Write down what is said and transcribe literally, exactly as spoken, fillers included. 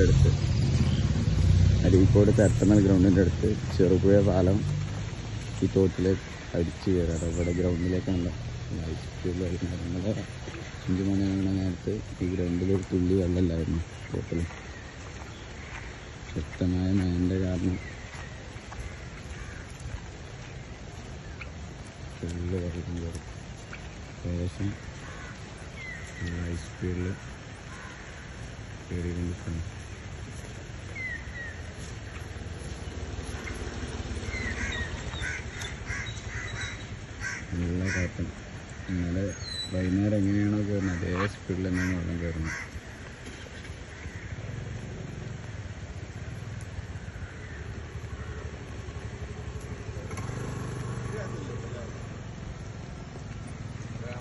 അടുത്ത്, അരീക്കോട് തരത്തമ്മൽ ഗ്രൗണ്ടിൻ്റെ അടുത്ത് ചെറുപുഴ പാലം ഈ തോട്ടിലേക്ക് അടിച്ചു കയറാറ്. ഇവിടെ ഗ്രൗണ്ടിലേക്കാണല്ലോ ലൈഫ് സ്പീഡിൽ വരുന്നത്. ഇന്നലെ അഞ്ച് മണിയാകുന്ന നേരത്ത് ഈ ഗ്രൗണ്ടിൽ ഒരു തുള്ളി വെള്ളമില്ലായിരുന്നു. തോട്ടിൽ ശക്തമായ മഴൻ്റെ കാരണം ഫുള്ള് വെള്ളം കയറും. ഏകദേശം ഹൈ സ്പീഡിൽ കയറിക്കൊണ്ടിരിക്കുന്നു. നല്ല കാറ്റും. ഇന്നലെ വൈകുന്നേരം എങ്ങനെയാണോ കയറുന്നത് അതേ സ്പീഡിൽ തന്നെയാണ് വെള്ളം കയറുന്നത്.